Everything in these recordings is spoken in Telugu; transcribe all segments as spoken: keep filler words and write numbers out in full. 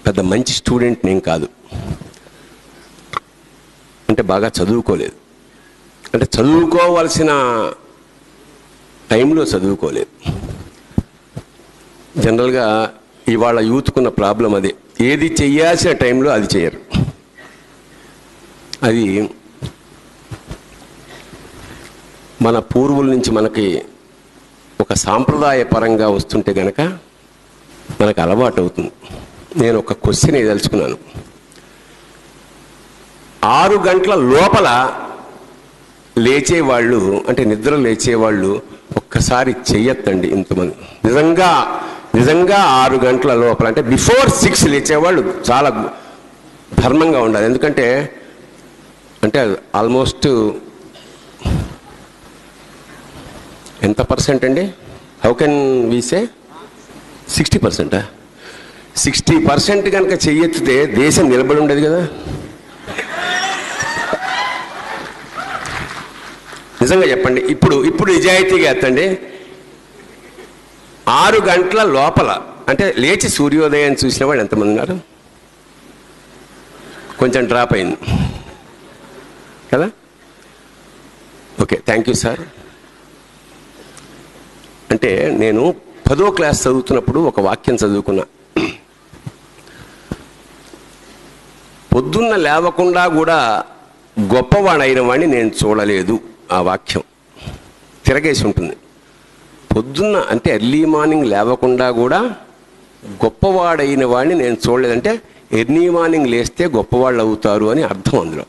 పెద్ద మంచి స్టూడెంట్ నేను కాదు, అంటే బాగా చదువుకోలేదు, అంటే చదువుకోవాల్సిన టైంలో చదువుకోలేదు. జనరల్గా ఇవాళ యూత్కున్న ప్రాబ్లం అదే, ఏది చెయ్యాల్సిన టైంలో అది చేయరు. అది మన పూర్వుల నుంచి మనకి ఒక సాంప్రదాయ పరంగా వస్తుంటే కనుక మనకు అలవాటు అవుతుంది. నేను ఒక క్వశ్చన్ తెలుసుకున్నాను. ఆరు గంటల లోపల లేచేవాళ్ళు, అంటే నిద్ర లేచేవాళ్ళు ఒక్కసారి చెయ్యొద్దండి ఇంతమంది. నిజంగా నిజంగా ఆరు గంటల లోపల అంటే బిఫోర్ సిక్స్ లేచేవాళ్ళు చాలా ధర్మంగా ఉండాలి. ఎందుకంటే అంటే ఆల్మోస్ట్ ఎంత పర్సెంట్ అండి? How can we say sixty పర్సెంటా? సిక్స్టీ పర్సెంట్ కనుక చెయ్యెత్తితే దేశం నిలబడి ఉండదు కదా. నిజంగా చెప్పండి, ఇప్పుడు ఇప్పుడు నిజాయితీగా ఎత్తండి. ఆరు గంటల లోపల అంటే లేచి సూర్యోదయం చూసిన వాళ్ళు ఎంతమంది ఉన్నారు? కొంచెం డ్రాప్ అయింది కదా. Okay, thank you sir. అంటే నేను పదో క్లాస్ చదువుతున్నప్పుడు ఒక వాక్యం చదువుకున్నా. పొద్దున్న లేవకుండా కూడా గొప్పవాడైన వాడిని నేను చూడలేదు. ఆ వాక్యం తిరగేసి ఉంటుంది. పొద్దున్న అంటే ఎర్లీ మార్నింగ్ లేవకుండా కూడా గొప్పవాడైన వాడిని నేను చూడలేదంటే ఎర్లీ మార్నింగ్ లేస్తే గొప్పవాళ్ళు అవుతారు అని అర్థం అందులో.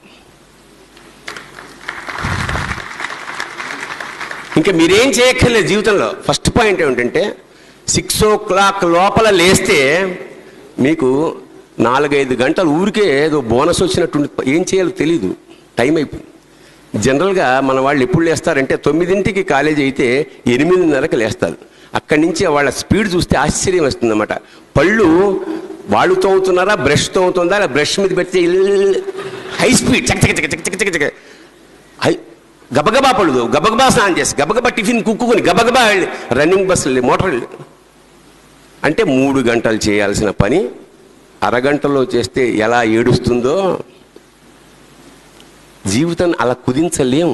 ఇంకా మీరేం చేయక్కర్లేదు జీవితంలో. ఫస్ట్ పాయింట్ ఏమిటంటే సిక్స్ ఓ క్లాక్ లోపల లేస్తే మీకు నాలుగైదు గంటలు ఊరికే ఏదో బోనస్ వచ్చినట్టు ఏం చేయాలో తెలీదు, టైం అయిపోయింది. జనరల్గా మన వాళ్ళు ఎప్పుడు లేస్తారంటే తొమ్మిదింటికి కాలేజీ అయితే ఎనిమిదిన్నరకు లేస్తారు. అక్కడి నుంచి వాళ్ళ స్పీడ్ చూస్తే ఆశ్చర్యం వస్తుంది అన్నమాట. పళ్ళు వాళ్ళు తోముతున్నారా, బ్రష్ తోముతుందా, బ్రష్ మీద పెడితే హై స్పీడ్ చక చక చక చక చక చక హై గబగబా పళ్ళు గబగబా స్నానం చేసి గబగబా టిఫిన్ కుక్కుని గబగబా రన్నింగ్ బస్సులు మోటార్ అంటే మూడు గంటలు చేయాల్సిన పని అరగంటలో చేస్తే ఎలా ఏడుస్తుందో జీవితం అలా కుదించలేము.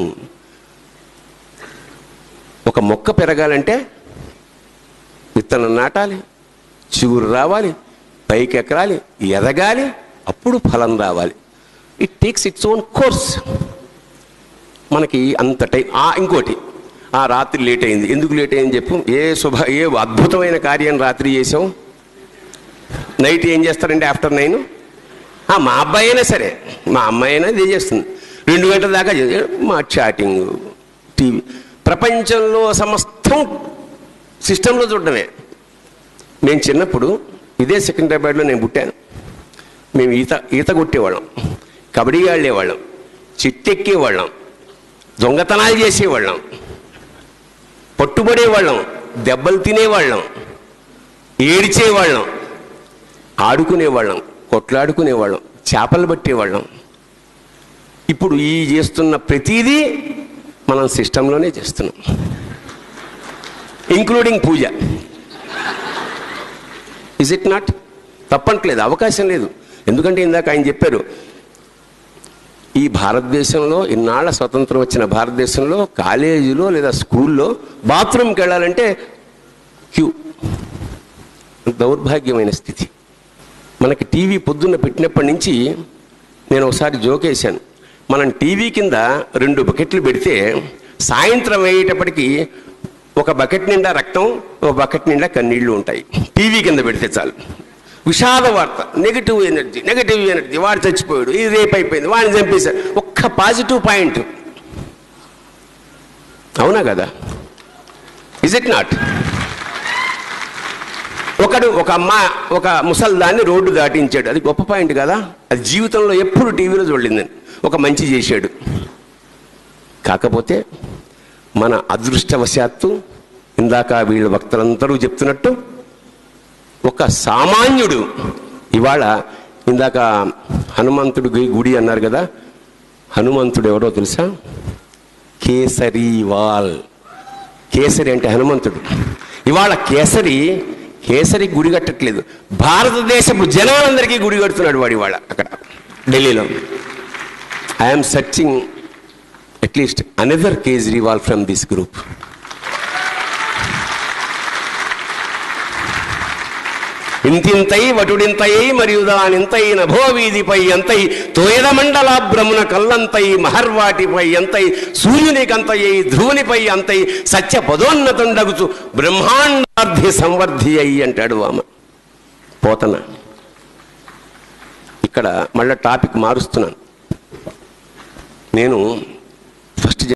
ఒక మొక్క పెరగాలంటే విత్తనం నాటాలి, చిగురు రావాలి, పైకి ఎక్కరాలి, ఎదగాలి, అప్పుడు ఫలం రావాలి. It takes its own course. మనకి అంత టైం. ఇంకోటి, ఆ రాత్రి లేట్ అయింది. ఎందుకు లేట్ అయింది చెప్పు? ఏ శుభ ఏ అద్భుతమైన కార్యం రాత్రి చేసాం. నైట్ ఏం చేస్తారంటే ఆఫ్టర్ నైన్ మా అబ్బాయి అయినా సరే మా అమ్మాయి అయినా ఇదే చేస్తుంది. రెండు గంటల దాకా మా చాటింగ్, టీవీ, ప్రపంచంలో సమస్తం సిస్టంలో చూడడమే. నేను చిన్నప్పుడు ఇదే సికింద్రాబాద్లో నేను పుట్టాను. మేము ఈత ఈత కొట్టేవాళ్ళం, కబడ్డీ ఆడేవాళ్ళం, చిట్టెక్కేవాళ్ళం, దొంగతనాలు చేసేవాళ్ళం, పట్టుబడేవాళ్ళం, దెబ్బలు తినేవాళ్ళం, ఏడిచేవాళ్ళం, ఆడుకునేవాళ్ళం, కొట్లాడుకునేవాళ్ళం, చేపలు పట్టేవాళ్ళం. ఇప్పుడు ఈ చేస్తున్న ప్రతిదీ మనం సిస్టంలోనే చేస్తున్నాం, including puja. Is it not? తప్పట్లేదు, అవకాశం లేదు. ఎందుకంటే ఇందాక ఆయన చెప్పారు, ఈ భారతదేశంలో ఇన్నాళ్ల స్వతంత్రం వచ్చిన భారతదేశంలో కాలేజీలో లేదా స్కూల్లో బాత్రూమ్కి వెళ్ళాలంటే క్యూ. దౌర్భాగ్యమైన స్థితి. మనకి టీవీ పొద్దున్న పెట్టినప్పటి నుంచి నేను ఒకసారి జోకేశాను, మనం టీవీ కింద రెండు బకెట్లు పెడితే సాయంత్రం అయ్యేటప్పటికి ఒక బకెట్ నిండా రక్తం, ఒక బకెట్ నిండా కన్నీళ్లు ఉంటాయి. టీవీ కింద పెడితే చాలు. విషాద వార్త, నెగిటివ్ ఎనర్జీ, నెగిటివ్ ఎనర్జీ, వాడు చచ్చిపోయాడు, ఇది రేపు అయిపోయింది, వాడిని చంపేశారు. ఒక్క పాజిటివ్ పాయింట్. అవునా కదా? Is it not? ఒకడు ఒక అమ్మ ఒక ముసల్దాన్ని రోడ్డు దాటించాడు, అది గొప్ప పాయింట్ కదా? అది జీవితంలో ఎప్పుడు టీవీలో చూడలేదని ఒక మంచి చేశాడు. కాకపోతే మన అదృష్టవశాత్తు ఇందాక వీళ్ళ భక్తులందరూ చెప్తున్నట్టు ఒక సామాన్యుడు ఇవాళ, ఇందాక హనుమంతుడు గుడి అన్నారు కదా, హనుమంతుడు ఎవరో తెలుసా? కేసరి వాల్. కేసరి అంటే హనుమంతుడు. ఇవాళ కేసరి కేసరికి గుడి కట్టట్లేదు, భారతదేశపు జనాలందరికీ గుడి కడుతున్నాడు వాడి వాళ్ళ అక్కడ ఢిల్లీలో. I'm searching at least another Kejriwal from this group. ఇంతింతై వటుడింతయై మరియు దానింతై నభోవీధిపై ఎంతై తోయద మండలాభ్రమున కల్లంతై మహర్వాటిపై ఎంతై సూర్యునికంతయై ధ్రువునిపై అంతై సత్య పదోన్నతుండగుచు బ్రహ్మాండార్థి సంవర్ధి అయి అంటాడు ఆమె పోతన. ఇక్కడ మళ్ళీ టాపిక్ మారుస్తున్నాను. నేను ఫస్ట్